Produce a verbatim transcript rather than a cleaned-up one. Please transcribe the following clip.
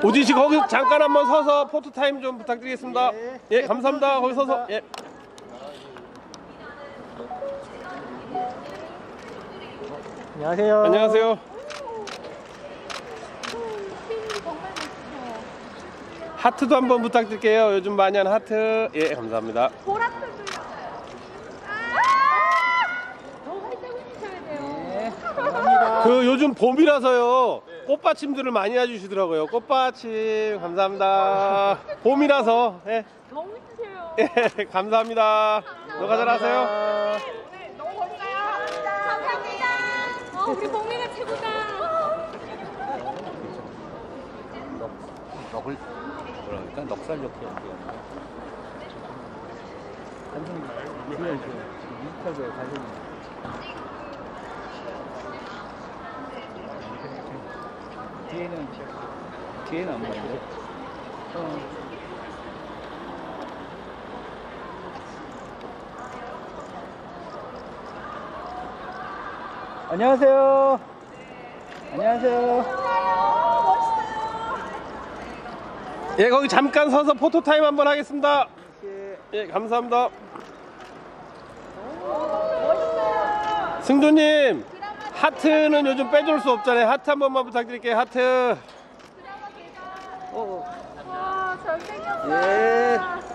오진 씨 거기 잠깐 한번 서서 포토 타임 좀 부탁드리겠습니다. 예, 예, 감사합니다. 거기 서서. 예. 안녕하세요. 안녕하세요. 하트도 한번 부탁드릴게요. 요즘 많이 하는 하트. 예, 감사합니다. 보라색도요. 너무 활짝 웃으셔야 돼요. 네, 감사합니다. 그 요즘 봄이라서요. 꽃받침들을 많이 해주시더라고요. 꽃받침 감사합니다. 봄이라서. 예, 너무 웃으세요. 예, 감사합니다. 녹화 잘하세요. 오늘 너무 멋져요. 감사합니다. 어, 우리 봄이가 최고다. 넉을 그러니까 넉살좋게 연기하는 단순히 그냥 그 인터뷰에 사진 뒤에는 뒤에는 안 보이는데 어. 안녕하세요. 안녕하세요. 예, 거기 잠깐 서서 포토 타임 한번 하겠습니다. 예, 감사합니다. 승조님, 하트는 요즘 빼줄 수 없잖아요. 하트 한 번만 부탁드릴게요. 하트. 어, 어. 와, 잘생겼어. 예.